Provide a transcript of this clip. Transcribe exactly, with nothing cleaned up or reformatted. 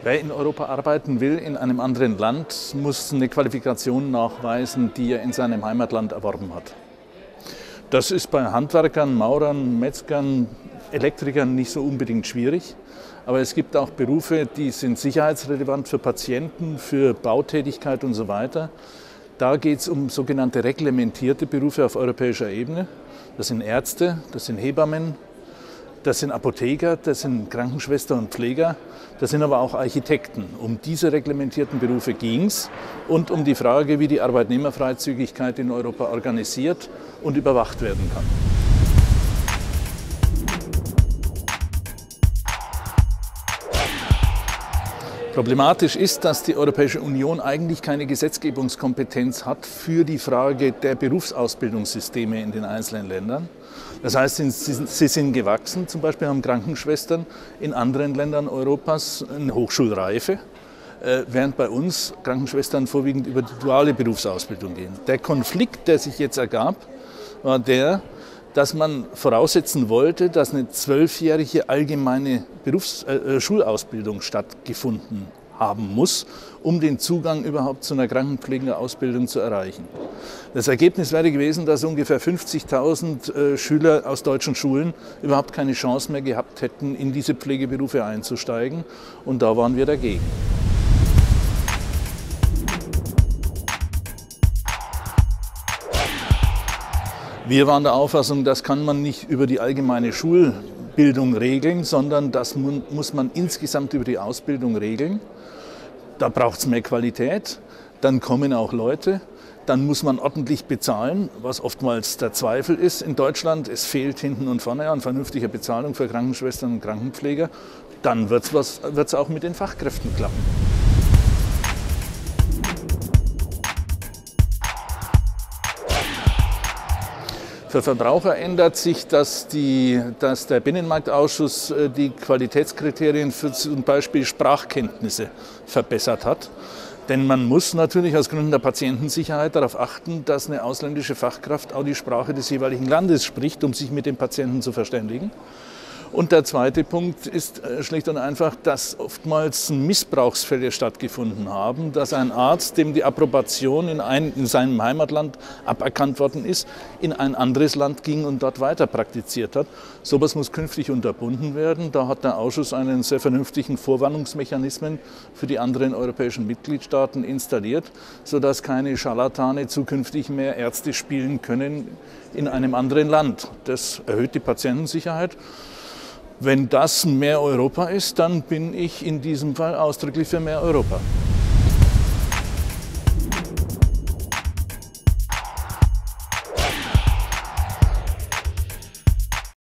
Wer in Europa arbeiten will, in einem anderen Land, muss eine Qualifikation nachweisen, die er in seinem Heimatland erworben hat. Das ist bei Handwerkern, Maurern, Metzgern, Elektrikern nicht so unbedingt schwierig. Aber es gibt auch Berufe, die sind sicherheitsrelevant für Patienten, für Bautätigkeit und so weiter. Da geht es um sogenannte reglementierte Berufe auf europäischer Ebene. Das sind Ärzte, das sind Hebammen, das sind Apotheker, das sind Krankenschwestern und Pfleger, das sind aber auch Architekten. Um diese reglementierten Berufe ging es und um die Frage, wie die Arbeitnehmerfreizügigkeit in Europa organisiert und überwacht werden kann. Problematisch ist, dass die Europäische Union eigentlich keine Gesetzgebungskompetenz hat für die Frage der Berufsausbildungssysteme in den einzelnen Ländern. Das heißt, sie sind gewachsen, zum Beispiel haben Krankenschwestern in anderen Ländern Europas eine Hochschulreife, während bei uns Krankenschwestern vorwiegend über die duale Berufsausbildung gehen. Der Konflikt, der sich jetzt ergab, war der, dass man voraussetzen wollte, dass eine zwölfjährige allgemeine Berufs-, äh, Schulausbildung stattgefunden haben muss, um den Zugang überhaupt zu einer Krankenpflegeausbildung zu erreichen. Das Ergebnis wäre gewesen, dass ungefähr fünfzigtausend äh, Schüler aus deutschen Schulen überhaupt keine Chance mehr gehabt hätten, in diese Pflegeberufe einzusteigen. Und da waren wir dagegen. Wir waren der Auffassung, das kann man nicht über die allgemeine Schulbildung regeln, sondern das muss man insgesamt über die Ausbildung regeln. Da braucht es mehr Qualität, dann kommen auch Leute, dann muss man ordentlich bezahlen, was oftmals der Zweifel ist in Deutschland. Es fehlt hinten und vorne an vernünftiger Bezahlung für Krankenschwestern und Krankenpfleger. Dann wird es auch mit den Fachkräften klappen. Für Verbraucher ändert sich, dass, die, dass der Binnenmarktausschuss die Qualitätskriterien für zum Beispiel Sprachkenntnisse verbessert hat. Denn man muss natürlich aus Gründen der Patientensicherheit darauf achten, dass eine ausländische Fachkraft auch die Sprache des jeweiligen Landes spricht, um sich mit dem Patienten zu verständigen. Und der zweite Punkt ist schlicht und einfach, dass oftmals Missbrauchsfälle stattgefunden haben, dass ein Arzt, dem die Approbation in, ein, in seinem Heimatland aberkannt worden ist, in ein anderes Land ging und dort weiter praktiziert hat. Sowas muss künftig unterbunden werden. Da hat der Ausschuss einen sehr vernünftigen Vorwarnungsmechanismen für die anderen europäischen Mitgliedstaaten installiert, sodass keine Scharlatane zukünftig mehr Ärzte spielen können in einem anderen Land. Das erhöht die Patientensicherheit. Wenn das mehr Europa ist, dann bin ich in diesem Fall ausdrücklich für mehr Europa.